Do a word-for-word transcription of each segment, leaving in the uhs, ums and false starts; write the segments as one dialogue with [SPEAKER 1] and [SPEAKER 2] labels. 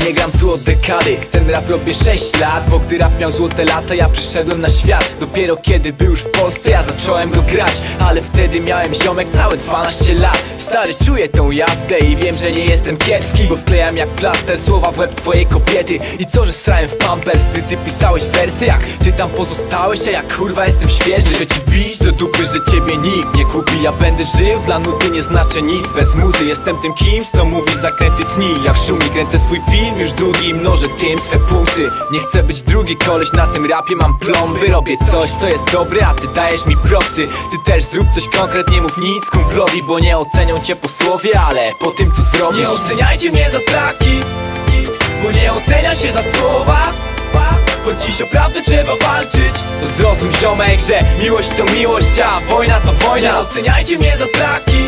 [SPEAKER 1] nie gram tu od dekady. Ten rap robię sześć lat, bo gdy rap miał złote lata, ja przyszedłem na świat. Dopiero kiedy był już w Polsce, ja zacząłem go grać. Ale wtedy miałem ziomek całe dwanaście lat. Stary, czuję tą jazdę i wiem, że nie jestem kiepski, bo wklejam jak plaster słowa w łeb twojej kobiety. I co, że strałem w Pampers, gdy ty pisałeś wersy, jak ty tam pozostałeś, a jak kurwa jestem świeży. Że ci wbić do dupy, że ciebie nikt nie kupi. Ja będę żył, dla nudy nie znaczę nic. Bez muzy jestem tym kimś, co mówi zakręty tni. Jak szumi, kręcę swój film już długi i mnożę tym swe punkty. Nie chcę być drugi koleś na tym rapie, mam plomby. Robię coś, co jest dobre, a ty dajesz mi propsy. Ty też zrób coś konkretnie, mów nic kumplowi, bo nie ocenią cię po słowie, ale po tym co zrobisz. Nie oceniajcie mnie za traki, bo nie ocenia się za słowa. Choć dziś o prawdę trzeba walczyć, to zrozum ziomek, że miłość to miłość, a wojna to wojna. Nie oceniajcie mnie za traki,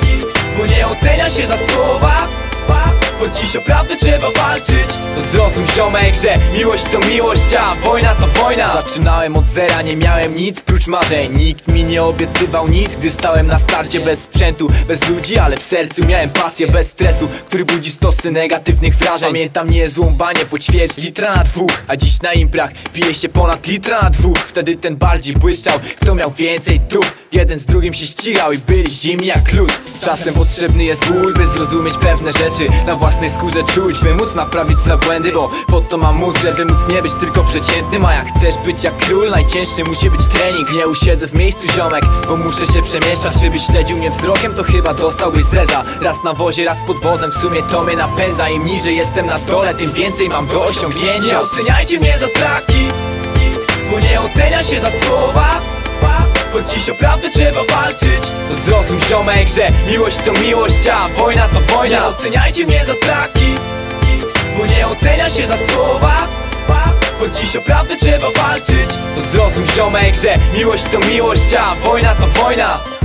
[SPEAKER 1] bo nie ocenia się za słowa. Choć dziś o prawdę trzeba walczyć, to zrozum ziomek, że miłość to miłość, a wojna to wojna. Zaczynałem od zera, nie miałem nic prócz marzeń. Nikt mi nie obiecywał nic, gdy stałem na starcie. Bez sprzętu, bez ludzi, ale w sercu miałem pasję. Bez stresu, który budzi stosy negatywnych wrażeń. Pamiętam niezłą banię po ćwierć litra na dwóch, a dziś na imprach pije się ponad litra na dwóch. Wtedy ten bardziej błyszczał, kto miał więcej dup. Jeden z drugim się ścigał i byli zimni jak lód. Czasem potrzebny jest ból, by zrozumieć pewne rzeczy, na własnej skórze czuć, by móc naprawić swe błędy. Bo po to mam mózg, żeby móc nie być tylko przeciętnym. A jak chcesz być jak król, najcięższy musi być trening. Nie usiedzę w miejscu ziomek, bo muszę się przemieszczać. Gdybyś śledził mnie wzrokiem, to chyba dostałbyś zeza. Raz na wozie, raz pod wozem, w sumie to mnie napędza. Im niżej jestem na dole, tym więcej mam do osiągnięcia. Nie oceniajcie mnie za traki, bo nie ocenia się za słowa. Choć dziś o prawdę trzeba walczyć, to zrozum ziomek, że miłość to miłość, a wojna to wojna. Nie oceniajcie mnie za traki, bo nie ocenia się za słowa. Choć dziś o prawdę trzeba walczyć, to zrozum ziomek, że miłość to miłość, a wojna to wojna.